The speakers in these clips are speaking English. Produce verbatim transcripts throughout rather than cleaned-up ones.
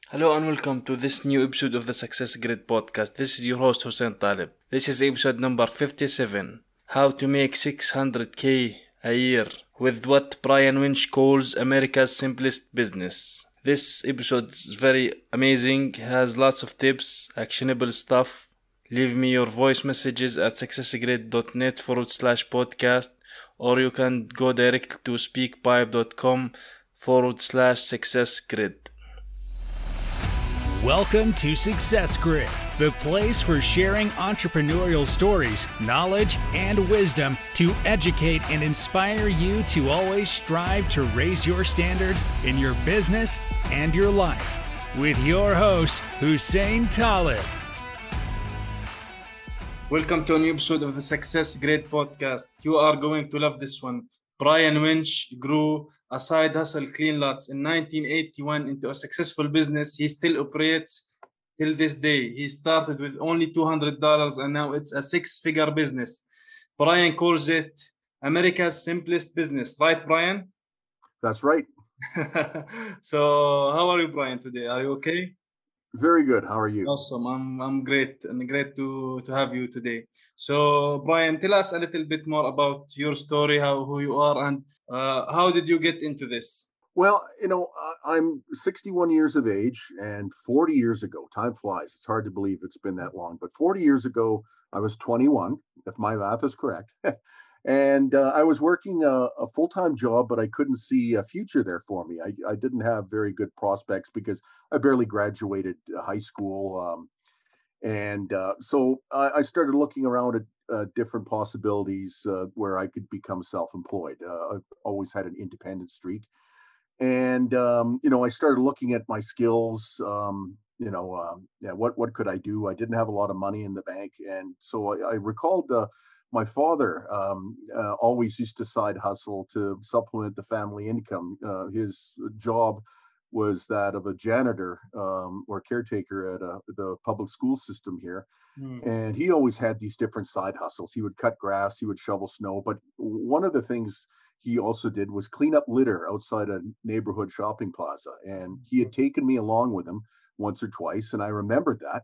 Hello and welcome to this new episode of the Success Grid podcast. This is your host Hussein Talib. This is episode number fifty-seven. How to make six hundred k a year with what Brian Winch calls America's simplest business. This episode is very amazing, has lots of tips, actionable stuff. Leave me your voice messages at successgrid.net forward slash podcast, or you can go direct to speakpipe.com forward slash successgrid. Welcome to Success Grid, the place for sharing entrepreneurial stories, knowledge, and wisdom to educate and inspire you to always strive to raise your standards in your business and your life. With your host, Hussein Talib. Welcome to a new episode of the Success Grid podcast. You are going to love this one. Brian Winch grew a side hustle, Cleanlots, in nineteen eighty-one into a successful business. He still operates till this day. He started with only two hundred dollars and now it's a six-figure business. Brian calls it America's simplest business. Right, Brian? That's right. So how are you, Brian, today? Are you okay? Very good. How are you? Awesome. I'm I'm great and great to to have you today. So Brian, tell us a little bit more about your story, how who you are, and uh, how did you get into this? Well, you know, I- I'm sixty-one years of age, and forty years ago, time flies. It's hard to believe it's been that long, but forty years ago, I was twenty-one, if my math is correct. And uh, I was working a, a full-time job, but I couldn't see a future there for me. I, I didn't have very good prospects because I barely graduated uh, high school. Um, and uh, so I, I started looking around at uh, different possibilities uh, where I could become self-employed. Uh, I've always had an independent streak. And, um, you know, I started looking at my skills. Um, you know, um, yeah, what, what could I do? I didn't have a lot of money in the bank. And so I, I recalled uh, my father um, uh, always used to side hustle to supplement the family income. Uh, his job was that of a janitor um, or caretaker at a, the public school system here. Hmm. And he always had these different side hustles. He would cut grass, he would shovel snow. But one of the things he also did was clean up litter outside a neighborhood shopping plaza. And he had taken me along with him once or twice. And I remembered that.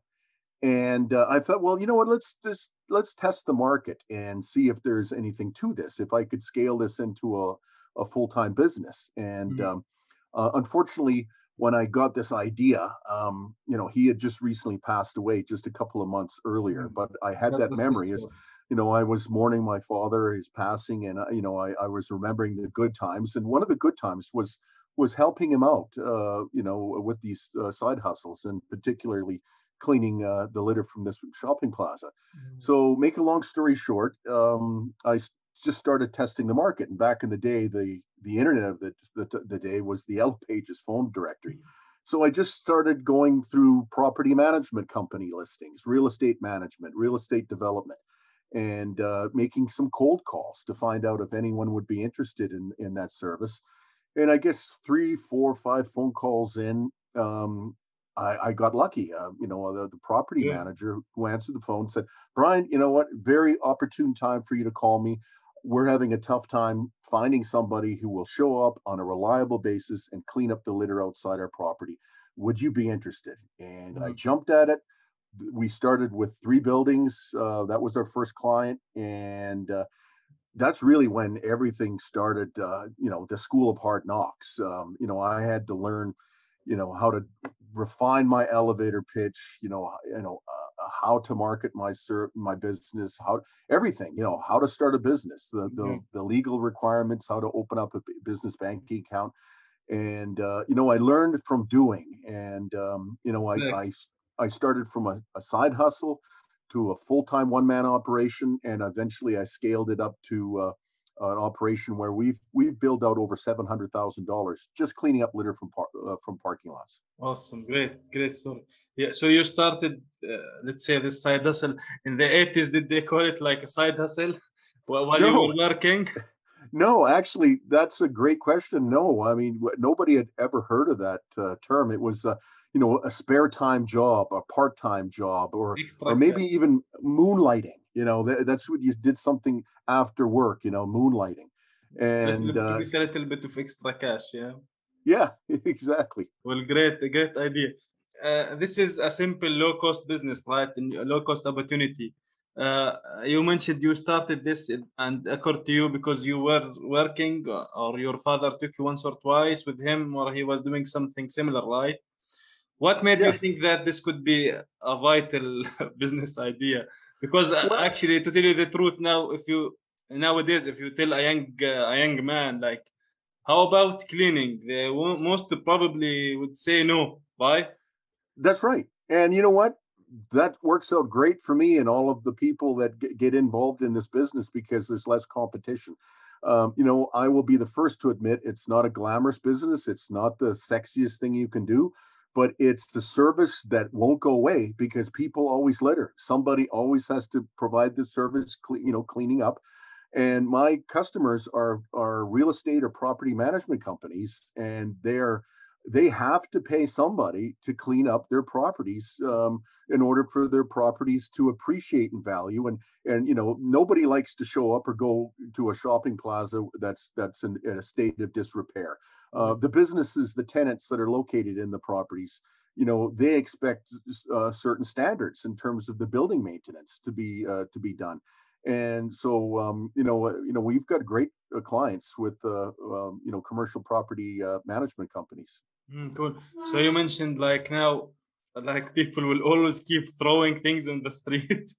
And uh, I thought, well, you know what, let's just let's test the market and see if there's anything to this, if I could scale this into a, a full-time business. And Mhm. um, uh, unfortunately, when I got this idea, um, you know, he had just recently passed away just a couple of months earlier, Mhm. but I had That that was memory as, before. you know, I was mourning my father, his passing, and, uh, you know, I, I was remembering the good times. And one of the good times was was helping him out, uh, you know, with these uh, side hustles, and particularly cleaning uh, the litter from this shopping plaza. Mhm. So, make a long story short, um, I s- just started testing the market. And back in the day, the the internet of the the, the day was the Yellow Pages phone directory. So I just started going through property management company listings, real estate management, real estate development, and uh, making some cold calls to find out if anyone would be interested in in that service. And I guess three, four, five phone calls in, um, I, I got lucky. Uh, you know, the, the property Yeah. manager who answered the phone said, "Brian, you know what? Very opportune time for you to call me. We're having a tough time finding somebody who will show up on a reliable basis and clean up the litter outside our property. Would you be interested?" And I Mhm. jumped at it. We started with three buildings. Uh, that was our first client, and uh, that's really when everything started. Uh, you know, the school of hard knocks. Um, you know, I had to learn, you know, how to refine my elevator pitch. You know, you know, uh, how to market my ser- my business. How everything. You know, how to start a business. The the Mhm. the legal requirements. How to open up a b- business banking account. And uh, you know, I learned from doing. And um, you know, I I Like, s- I started from a, a side hustle to a full-time one-man operation, and eventually I scaled it up to uh, an operation where we've we've billed out over seven hundred thousand dollars just cleaning up litter from par- uh, from parking lots. awesome, great, great story. Yeah. So you started, uh, let's say, this side hustle in the eighties. Did they call it like a side hustle while while you No, were working? no, actually, that's a great question. No, I mean, wh- nobody had ever heard of that uh, term. It was, uh, you know, a spare time job, a part time job, or or Extra maybe cash. even moonlighting. You know, tha- that's what you did, something after work. You know, moonlighting, A little and bit to uh, get a little bit of extra cash. Yeah. Yeah, exactly. Well, great, great idea. Uh, this is a simple low cost business, right? And a low cost opportunity. Uh, you mentioned you started this and occurred to you because you were working, uh, or your father took you once or twice with him, or he was doing something similar, right? What made you Yes. think that this could be a vital business idea? Because uh, Well, actually, to tell you the truth, now if you nowadays if you tell a young uh, a young man like, how about cleaning, they wo- most probably would say no. Why? that's right. And you know what? That works out great for me and all of the people that g- get involved in this business because there's less competition. Um, you know, I will be the first to admit it's not a glamorous business. It's not the sexiest thing you can do, but it's the service that won't go away because people always litter. Somebody always has to provide the service, cle- you know, cleaning up. And my customers are are real estate or property management companies, and they're they have to pay somebody to clean up their properties um, in order for their properties to appreciate in value. And and you know nobody likes to show up or go to a shopping plaza that's that's in, in a state of disrepair. Uh, the businesses, the tenants that are located in the properties, you know, they expect uh, certain standards in terms of the building maintenance to be uh, to be done. And so, um, you know, uh, you know, we've got great uh, clients with, uh, um, you know, commercial property uh, management companies. Mm, cool. So you mentioned like now, like people will always keep throwing things in the street.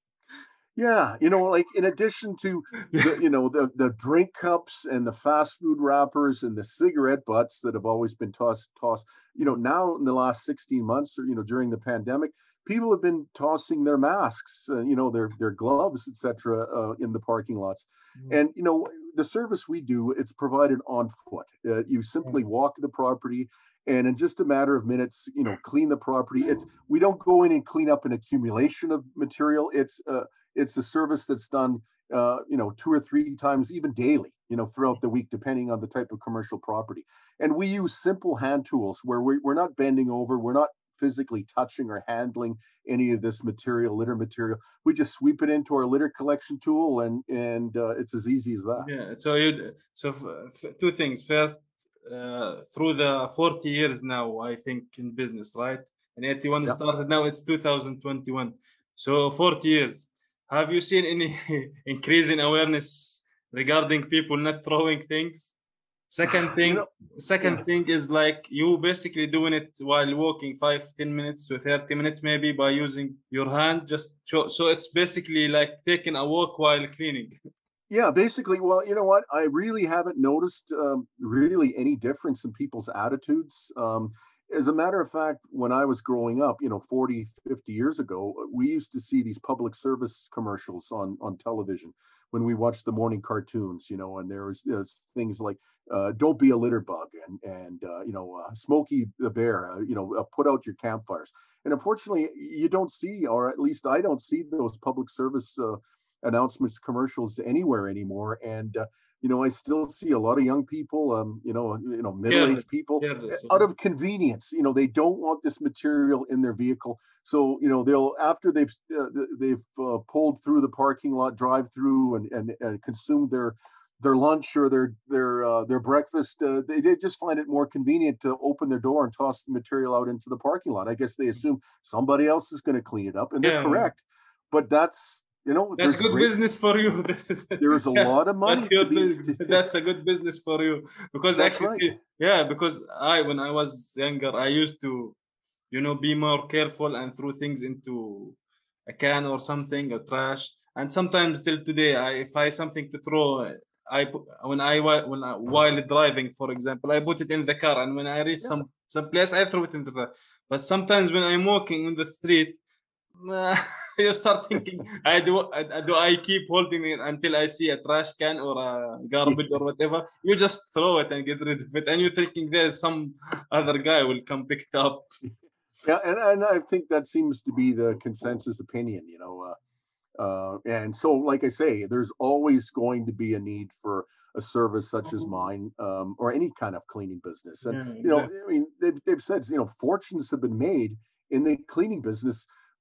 Yeah, you know, like in addition to the, you know, the the drink cups and the fast food wrappers and the cigarette butts that have always been tossed tossed, you know, now in the last sixteen months or you know during the pandemic, people have been tossing their masks, uh, you know, their their gloves, et cetera, uh, in the parking lots. Mm, And you know, the service we do, it's provided on foot. Uh, you simply walk the property, and in just a matter of minutes, you know, clean the property. It's we don't go in and clean up an accumulation of material. It's uh, it's a service that's done, uh, you know, two or three times, even daily, you know, throughout the week, depending on the type of commercial property. And we use simple hand tools where we, we're not bending over, we're not physically touching or handling any of this material, litter material. We just sweep it into our litter collection tool, and and uh, it's as easy as that. yeah. So you so f- f- two things. First, uh, through the forty years now, I think in business, right? And eighty-one Yeah. started. Now it's two thousand twenty-one. So forty years. Have you seen any increase in awareness regarding people not throwing things? Second You thing, know, yeah. second thing is like you basically doing it while walking five, ten minutes to thirty minutes, maybe by using your hand. Just so, so it's basically like taking a walk while cleaning. Yeah, basically, well, you know what? I really haven't noticed um, really any difference in people's attitudes. Um, as a matter of fact, when I was growing up, you know, forty, fifty years ago, we used to see these public service commercials on, on television when we watched the morning cartoons, you know, and there was, there's things like, uh, don't be a litter bug and, and uh, you know, uh, Smokey the Bear, uh, you know, uh, put out your campfires. And unfortunately, you don't see, or at least I don't see those public service uh, announcements, commercials anywhere anymore. And uh, you know, I still see a lot of young people, um, you know, you know, Careless, middle-aged people, uh, careless. out of convenience. You know, they don't want this material in their vehicle, so you know they'll after they've uh, they've uh, pulled through the parking lot, drive through, and and, and consumed their their lunch or their their uh, their breakfast. Uh, they, they just find it more convenient to open their door and toss the material out into the parking lot. I guess they assume somebody else is going to clean it up, and they're Yeah, correct. But that's you know, that's there's good great business for you. This is there's a that's lot of that's money to your be to, that's a good business for you because that's right. actually, yeah, because I when I was younger, I used to, you know, be more careful and throw things into a can or something or trash. And sometimes till today, I if I something to throw, I put, when I wa- when I, while driving, for example, I put it in the car, and when I reach Yeah. some some place, I throw it into the. But sometimes when I'm walking in the street, you start thinking, I do, I, do I keep holding it until I see a trash can or a garbage or whatever? You just throw it and get rid of it, and you're thinking there's some other guy will come pick it up. Yeah, and, and I think that seems to be the consensus opinion, you know. Uh, uh, and so, like I say, there's always going to be a need for a service such as mine, um, or any kind of cleaning business. And Yeah, you know, exactly. I mean, they've they've said, you know, fortunes have been made in the cleaning business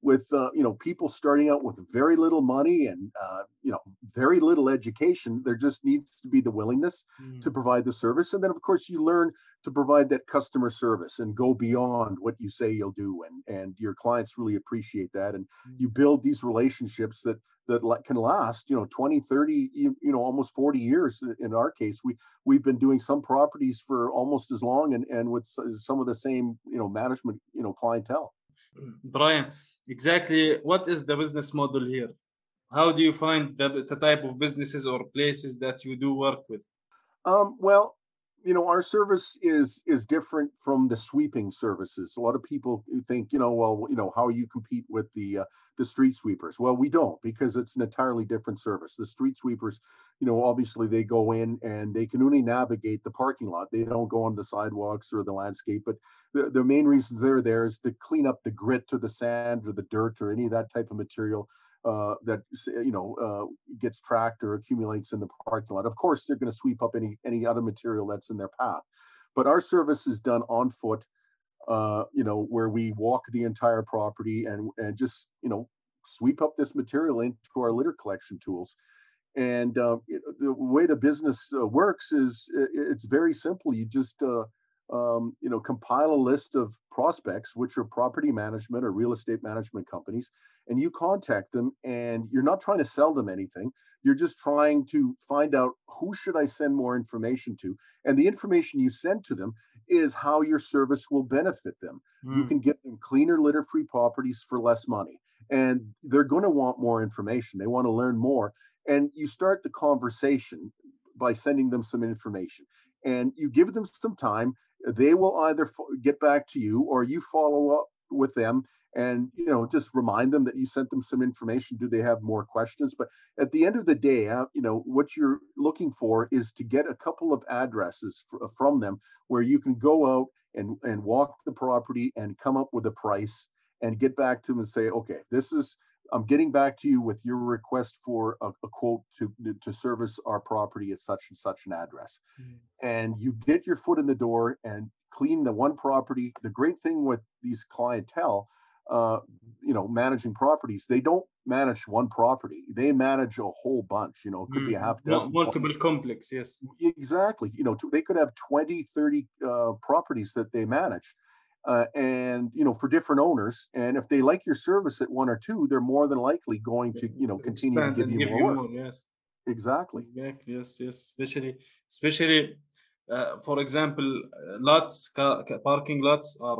with uh, you know, people starting out with very little money and uh, you know, very little education. There just needs to be the willingness to Mm. provide the service, and then of course you learn to provide that customer service and go beyond what you say you'll do, and and your clients really appreciate that, and you build these relationships that that can last, you know, twenty, thirty, you, you know, almost forty years. In our case, we we've been doing some properties for almost as long, and and with some of the same, you know, management, you know, clientele. Brian, exactly what is the business model here? How do you find the, the type of businesses or places that you do work with? Um, well, you know, our service is is different from the sweeping services. A lot of people think, you know, well, you know, how you compete with the uh, the street sweepers. Well, we don't, because it's an entirely different service. The street sweepers, you know, obviously they go in and they can only navigate the parking lot. They don't go on the sidewalks or the landscape. But the, the main reason they're there is to clean up the grit or the sand or the dirt or any of that type of material uh, that you know uh, gets tracked or accumulates in the parking lot. Of course, they're going to sweep up any any other material that's in their path. But our service is done on foot, uh, you know, where we walk the entire property and and just you know sweep up this material into our litter collection tools. And uh, it, the way the business uh, works is it, it's very simple. You just uh, um, you know compile a list of prospects, which are property management or real estate management companies, and you contact them. And you're not trying to sell them anything. You're just trying to find out, who should I send more information to, and the information you send to them is how your service will benefit them. You Mm. can get them cleaner, litter-free properties for less money, and they're going to want more information. They want to learn more, and you start the conversation by sending them some information, and you give them some time. They will either get back to you, or you follow up with them, and you know just remind them that you sent them some information. Do they have more questions? But at the end of the day, uh, you know what you're looking for is to get a couple of addresses fr- from them, where you can go out and and walk the property and come up with a price, and get back to them and say, okay, this is, I'm getting back to you with your request for a, a quote to to service our property at such and such an address. Mm. And you get your foot in the door and clean the one property. The great thing with these clientele, uh, you know, managing properties, they don't manage one property. They manage a whole bunch. You know, it could be a Mm. half Mu- dozen, twenty. multiple complex, yes. Exactly. You know, they could have twenty, thirty uh, properties that they manage. Uh, and you know, for different owners, and if they like your service at one or two, they're more than likely going to, you know, continue to Expand give and you give more you work. more, yes. Exactly. Exactly, yes, yes. Especially, especially, uh, for example, uh, lots, car, ca- parking lots are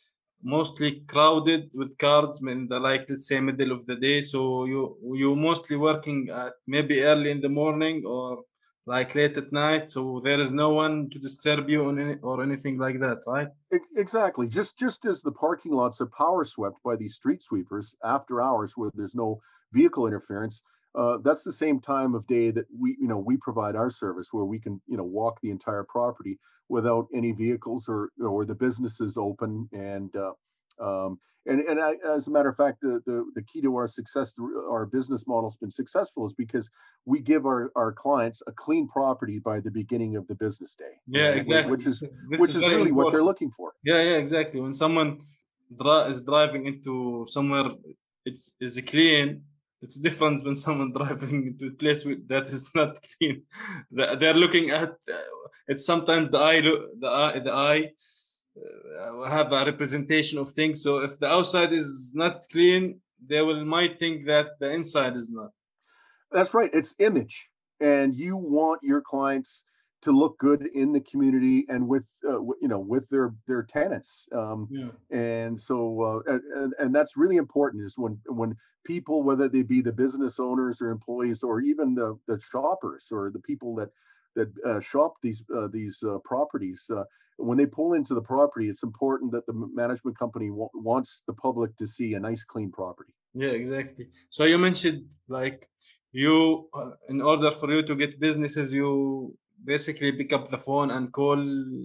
mostly crowded with cars in the, like, let's say, middle of the day. So you you mostly working at maybe early in the morning or like late at night. So there is no one to disturb you on any, or anything like that, right? E- Exactly. Just just as the parking lots are power swept by these street sweepers after hours, where there's no vehicle interference, uh, that's the same time of day that we, you know, we provide our service, where we can, you know, walk the entire property without any vehicles, or or the business is open. And uh, um, and and I, as a matter of fact, the, the the key to our success, our business model's been successful, is because we give our our clients a clean property by the beginning of the business day, Yeah, and whi- exactly. which This is is this which is is very really what they're important. looking for. Yeah, yeah, exactly. When someone dri- is driving into somewhere, it's is clean. It's different when someone driving into a place with, that is not clean. They- They're looking at uh, it's sometimes the eye, lo- the eye, the eye uh, have a representation of things. So if the outside is not clean, they will might think that the inside is not. That's right. It's image, and you want your clients to look good in the community and with uh, w- you know with their their tenants. Um, Yeah. and so uh, and, and and that's really important, is when when people, whether they be the business owners or employees, or even the the shoppers, or the people that that uh, shop these uh, these uh, properties, uh, when they pull into the property, it's important that the management company w- wants the public to see a nice, clean property. Yeah, exactly. So you mentioned, like, you uh, in order for you to get businesses, you basically pick up the phone and call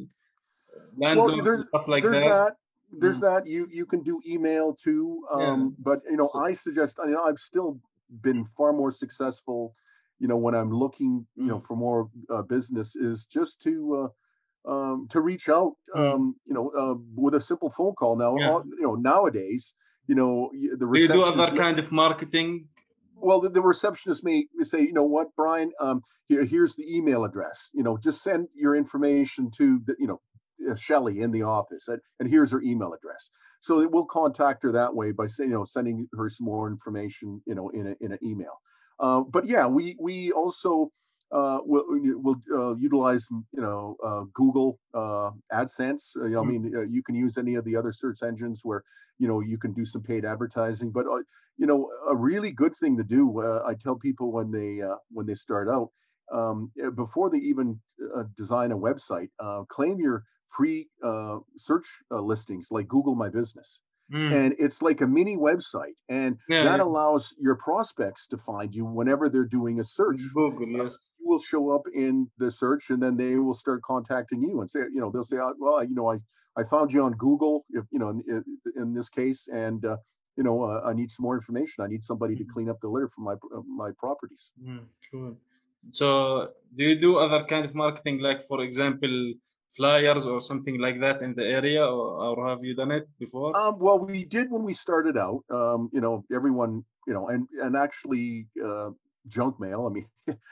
Well, landlords there's and stuff like there's that. that. There's Mm. that. You you can do email too, Yeah. um, but you know, I suggest. I know I've still been far more successful. You know, when I'm looking, you know, Mm. for more uh, business, is just to uh, um, to reach out. Mm. Um, you know, uh, with a simple phone call. Now, Yeah. all, you know, nowadays, you know, y- the Do you do other receptionist. kind of marketing? Well, the, the receptionist may say, you know what, Brian, um, here, here's the email address. You know, just send your information to the, you know, uh, Shelly in the office, and, and here's her email address. So we'll contact her that way by saying, you know, sending her some more information, you know, in a, in an email. Uh, but yeah, we we also uh, will will uh, utilize, you know, uh, Google uh, AdSense. Uh, you know, I Mm. mean, uh, you can use any of the other search engines where, you know, you can do some paid advertising. But uh, you know, a really good thing to do. Uh, I tell people when they uh, when they start out, um, eh, before they even uh, design a website, uh, claim your free uh, search uh, listings like Google My Business. Mm. And it's like a mini website, and Yeah, that yeah. allows your prospects to find you whenever they're doing a search. In Google, Uh, yes. you will show up in the search, and then they will start contacting you and say, you know, they'll say, "Oh, well, you know, I I found you on Google, if you know, in, in this case, and uh, you know, uh, I need some more information. I need somebody to Mm. clean up the litter for my uh, my properties." Mm, cool. So, do you do other kind of marketing, like, for example, flyers or something like that in the area, or, or have you done it before? Um, well, we did when we started out. Um, you know, everyone, you know, and and actually, uh, junk mail. I mean,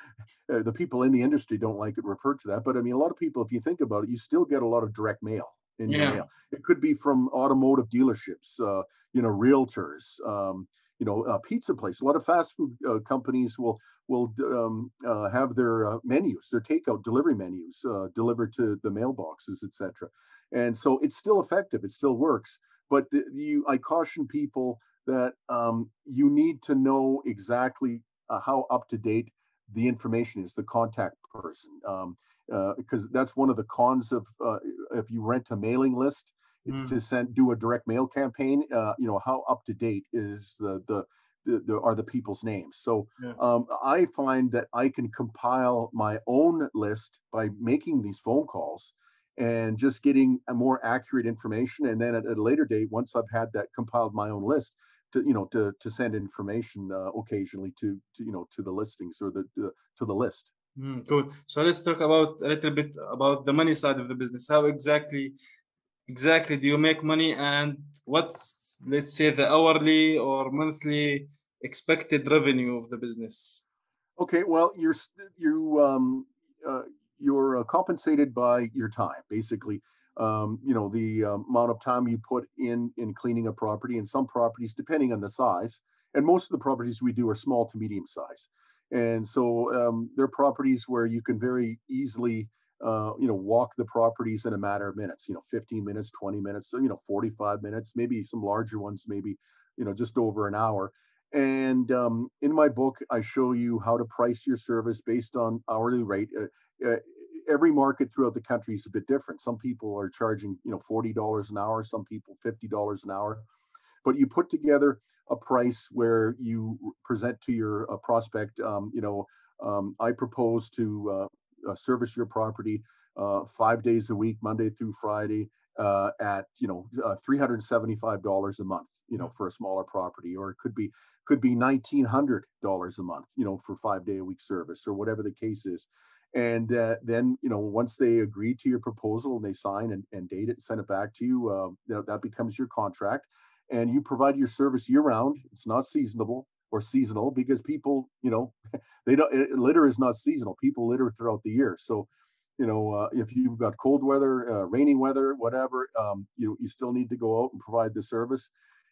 uh, the people in the industry don't like it referred to that, but I mean, a lot of people, if you think about it, you still get a lot of direct mail in your Yeah. mail. It could be from automotive dealerships, uh, you know, realtors, um, you know, uh, pizza place. A lot of fast food uh, companies will will um, uh, have their uh, menus, their takeout delivery menus, uh, delivered to the mailboxes, et cetera. And so it's still effective. It still works. But the, you, I caution people that um, you need to know exactly uh, how up to date the information is, the contact person, um, uh, because that's one of the cons of uh, if you rent a mailing list Mm. to send do a direct mail campaign. Uh, you know, how up to date is the the, the, the are the people's names. So Yeah. um, I find that I can compile my own list by making these phone calls and just getting a more accurate information. And then at a later date, once I've had that compiled my own list, to you know to to send information uh, occasionally to to you know to the listings or the, the to the list. Mm, cool. So let's talk about a little bit about the money side of the business. How exactly exactly do you make money, and what's, let's say, the hourly or monthly expected revenue of the business? Okay, well, you're you um, uh, you're uh, compensated by your time, basically. Um, you know the um, amount of time you put in in cleaning a property, and some properties, depending on the size, and most of the properties we do are small to medium size, and so um, they're properties where you can very easily uh, you know walk the properties in a matter of minutes. You know, fifteen minutes, twenty minutes, you know, forty-five minutes, maybe some larger ones, maybe you know just over an hour. And um, in my book, I show you how to price your service based on hourly rate. Uh, uh, every market throughout the country is a bit different. Some people are charging, you know, forty dollars an hour. Some people fifty dollars an hour. But you put together a price where you present to your uh, prospect. Um, you know, um, I propose to uh, uh, service your property uh, five days a week, Monday through Friday, uh, at you know uh, three hundred seventy-five dollars a month. You know, for a smaller property, or it could be could be nineteen hundred dollars a month. You know, for five day a week service, or whatever the case is. And uh, then, you know, once they agree to your proposal and they sign and, and date it and send it back to you, uh, you know, that becomes your contract, and you provide your service year round. It's not seasonable or seasonal because people, you know, they don't, it, litter is not seasonal. People litter throughout the year. So, you know, uh, if you've got cold weather, uh, rainy weather, whatever, um, you you still need to go out and provide the service.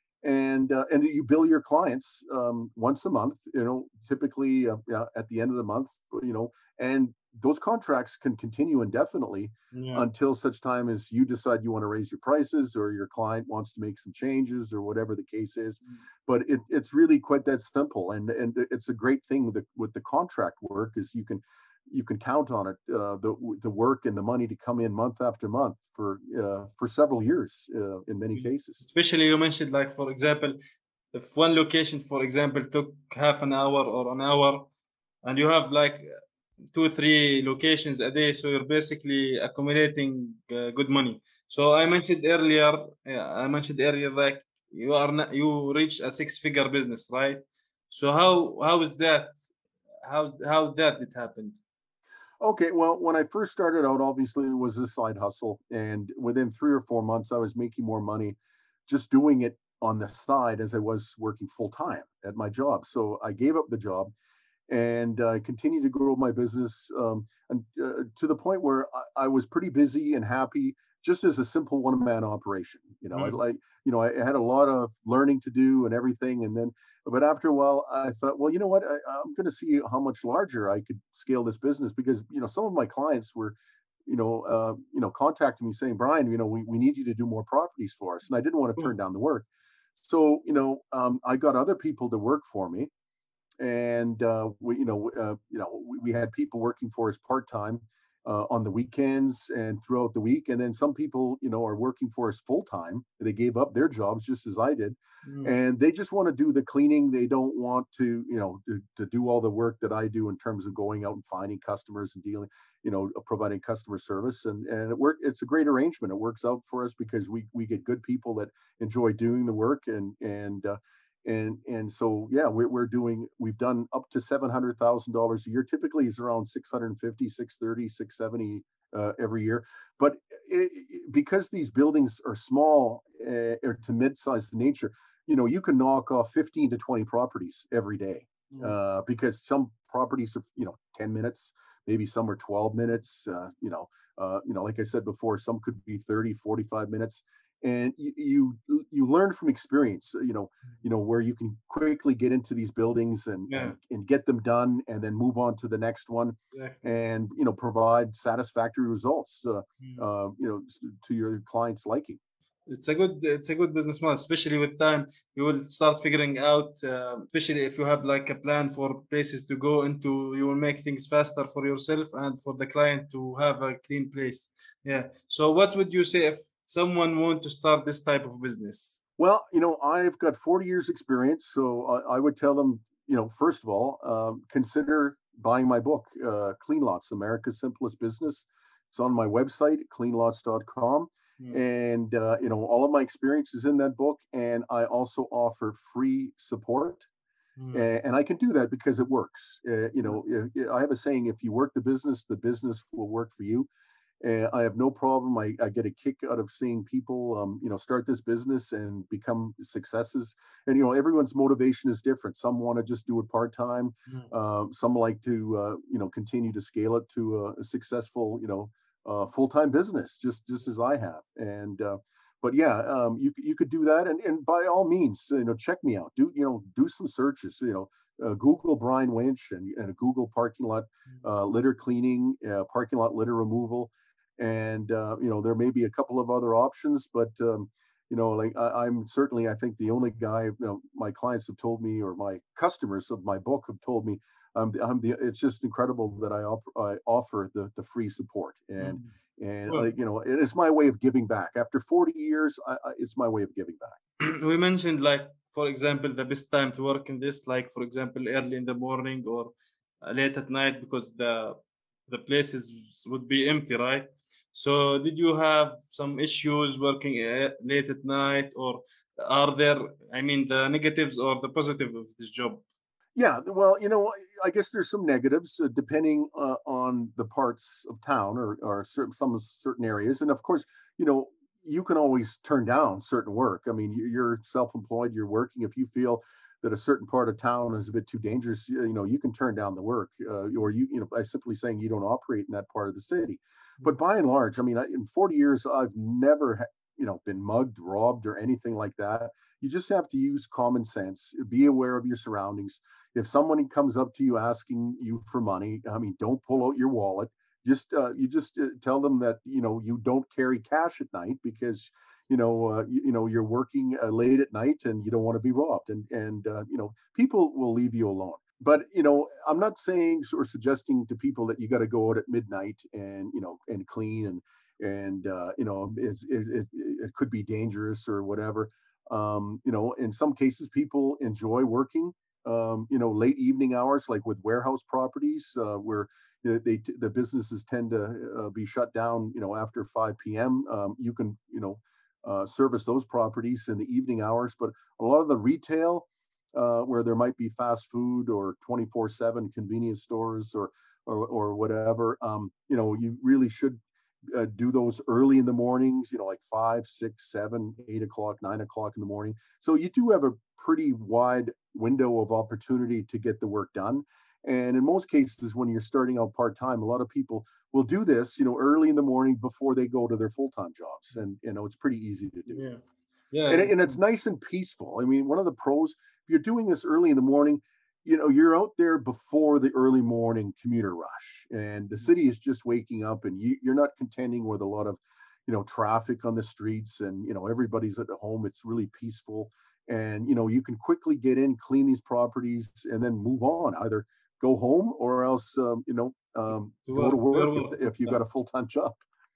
And uh, and you bill your clients um, once a month. You know, typically uh, yeah, at the end of the month. You know, and those contracts can continue indefinitely Yeah. until such time as you decide you want to raise your prices or your client wants to make some changes or whatever the case is. But it, it's really quite that simple, and and it's a great thing that with the contract work is you can you can count on it, uh, the the work and the money to come in month after month for uh, for several years uh, in many Mm. cases. Especially you mentioned, like, for example, if one location, for example, took half an hour or an hour, and you have like two, three locations a day, so you're basically accumulating uh, good money. So I mentioned earlier, yeah, I mentioned earlier, like, you are not, you reach a six-figure business, right? So how how is that? How how that did happen? Okay, well, when I first started out, obviously it was a side hustle, and within three or four months, I was making more money just doing it on the side as I was working full time at my job. So I gave up the job and I uh, continued to grow my business um, and, uh, to the point where I, I was pretty busy and happy, just as a simple one man operation. You know, I Mm. like, you know, I had a lot of learning to do and everything. And then, but after a while, I thought, well, you know what, I, I'm going to see how much larger I could scale this business because, you know, some of my clients were, you know, uh, you know, contacting me saying, Brian, you know, we, we need you to do more properties for us. And I didn't want to turn Cool. down the work. So, you know, um, I got other people to work for me and uh, we, you know, uh, you know, we, we had people working for us part time uh, on the weekends and throughout the week, and then some people, you know, are working for us full time. They gave up their jobs just as I did, Mm. and they just want to do the cleaning. They don't want to, you know, to, to do all the work that I do in terms of going out and finding customers and dealing, you know, providing customer service. And and it work. It's a great arrangement. It works out for us because we we get good people that enjoy doing the work and and uh, and and so yeah we're, we're doing we've done up to seven hundred thousand dollars a year. Typically it's around six hundred fifty, six thirty, six seventy uh, every year, but it, it, because these buildings are small uh, or to mid-sized in nature, you know, you can knock off fifteen to twenty properties every day Mm. uh, because some properties are, you know, ten minutes, maybe some are twelve minutes, uh, you know, uh, you know, like I said before, some could be thirty, forty-five minutes. And you, you you learn from experience, you know, you know where you can quickly get into these buildings and Yeah, and and get them done and then move on to the next one exactly. and you know provide satisfactory results uh, Mm. uh, you know to your clients liking. It's a good it's a good business model, especially with time. You will start figuring out, uh, especially if you have like a plan for places to go into. You will make things faster for yourself and for the client to have a clean place. Yeah. So, what would you say if someone want to start this type of business? Well, you know, I've got forty years experience, so I, I would tell them, you know, first of all, um, consider buying my book, uh, Cleanlots, America's Simplest Business. It's on my website, clean lots dot com. Mm. And, uh, you know, all of my experience is in that book. And I also offer free support. Mm. And, and I can do that because it works. Uh, you Yeah. know, I have a saying, if you work the business, the business will work for you. And I have no problem. I, I get a kick out of seeing people, um, you know, start this business and become successes. And you know, everyone's motivation is different. Some want to just do it part time. Mm. Um, some like to, uh, you know, continue to scale it to a, a successful, you know, uh, full time business, just just as I have. And uh, but yeah, um, you you could do that, and and by all means, you know, check me out. Do you know, do some searches. You know, uh, Google Brian Winch and, and Google parking lot Mm. uh, litter cleaning, uh, parking lot litter removal, and uh, you know there may be a couple of other options, but um, you know like I, I'm certainly I think the only guy, you know, my clients have told me, or my customers of my book have told me, I'm the, I'm the it's just incredible that I, op- I offer the the free support. and Mm. and Cool. like you know it's my way of giving back after forty years. I, I, it's my way of giving back. We mentioned, like, for example, the best time to work in this, like, for example, early in the morning or uh, late at night, because the the places would be empty, right? So did you have some issues working uh, late at night, or are there, I mean, the negatives or the positive of this job? Yeah, well, you know, I guess there's some negatives uh, depending uh, on the parts of town, or, or certain, some certain areas. And of course, you know, you can always turn down certain work. I mean, you- you're self-employed, you're working. If you feel that a certain part of town is a bit too dangerous, you you know, you can turn down the work, uh, or you, you know, by simply saying you don't operate in that part of the city. But by and large, I mean, I, in forty years, I've never, ha- you know, been mugged, robbed, or anything like that. You just have to use common sense, be aware of your surroundings. If someone comes up to you asking you for money, I mean, don't pull out your wallet. Just uh, you just uh, tell them that you know you don't carry cash at night because you know uh, you, you know you're working uh, late at night and you don't want to be robbed. And and uh, you know people will leave you alone. But you know I'm not saying or suggesting to people that you got to go out at midnight and you know and clean and and uh, you know it's, it, it it could be dangerous or whatever. Um, you know, in some cases, people enjoy working um, you know, late evening hours, like with warehouse properties, uh, where you know, they the businesses tend to uh, be shut down, you know, after five p m. Um, you can, you know, uh, service those properties in the evening hours. But a lot of the retail, uh, where there might be fast food or twenty-four seven convenience stores or or, or whatever, um, you know, you really should. uh, do those early in the mornings, you know, like five, six, seven, eight o'clock, nine o'clock in the morning. So you do have a pretty wide window of opportunity to get the work done. And in most cases, when you're starting out part-time, a lot of people will do this, you know, early in the morning before they go to their full-time jobs. And, you know, it's pretty easy to do. Yeah. Yeah. And, and it's nice and peaceful. I mean, one of the pros, if you're doing this early in the morning, you know, you're out there before the early morning commuter rush, and the city is just waking up, and you, you're not contending with a lot of, you know, traffic on the streets, and, you know, everybody's at home. It's really peaceful. And, you know, you can quickly get in, clean these properties, and then move on, either go home or else, um, you know, um, To go to work- work work. if, if you've got a full-time job.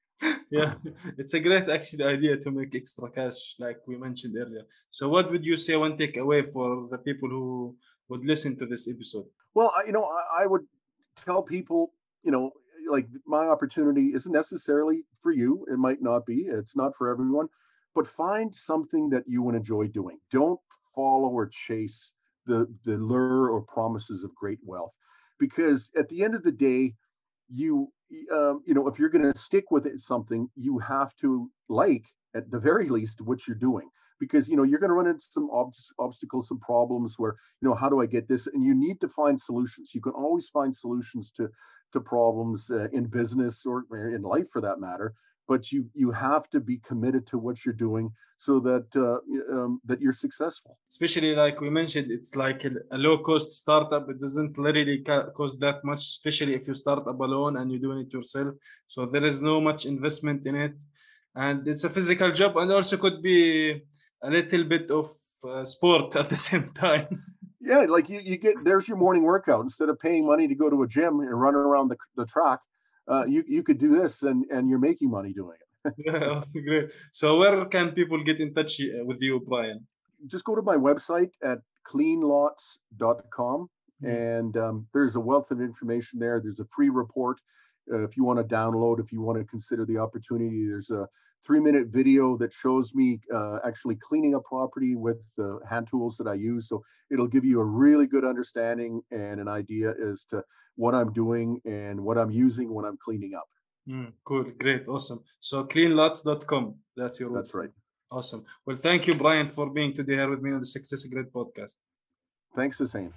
Yeah, it's a great actually idea to make extra cash, like we mentioned earlier. So, what would you say one takeaway for the people who would listen to this episode? Well, I- you know, I, I would tell people, you know, like my opportunity isn't necessarily for you. It might not be. It's not for everyone. But find something that you would enjoy doing. Don't follow or chase the the lure or promises of great wealth, because at the end of the day, you um, you know, if you're going to stick with it, something you have to like at the very least what you're doing, because you know you're going to run into some ob- obstacles, some problems where, you know, how do I get this? And you need to find solutions. You can always find solutions to to problems uh, in business or in life for that matter. But you you have to be committed to what you're doing so that uh, um, that you're successful. Especially like we mentioned, it's like a, a low cost startup. It doesn't literally ca- cost that much, especially if you start up alone and you're doing it yourself. So there is no much investment in it, and it's a physical job, and also could be a little bit of uh, sport at the same time. Yeah, like you, you get there's your morning workout. Instead of paying money to go to a gym and run around the, the track, uh, you you could do this, and and you're making money doing it. Yeah, great. So where can people get in touch uh, with you, Brian? Just go to my website at cleanlots dot com, Mm. and um, there's a wealth of information there. There's a free report uh, if you want to download, if you want to consider the opportunity. There's a three minute video that shows me uh, actually cleaning a property with the hand tools that I use. So it'll give you a really good understanding and an idea as to what I'm doing and what I'm using when I'm cleaning up. Mm, cool, great, awesome. So cleanlots dot com, that's your That's website. right. Awesome. Well, thank you, Brian, for being today here with me on the Success Grid podcast. Thanks, Hussein.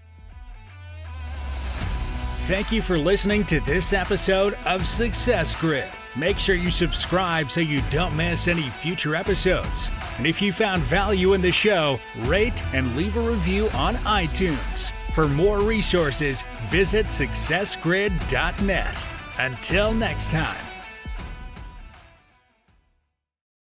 Thank you for listening to this episode of Success Grid. Make sure you subscribe so you don't miss any future episodes. And if you found value in the show, rate and leave a review on iTunes. For more resources, visit success grid dot net. Until next time.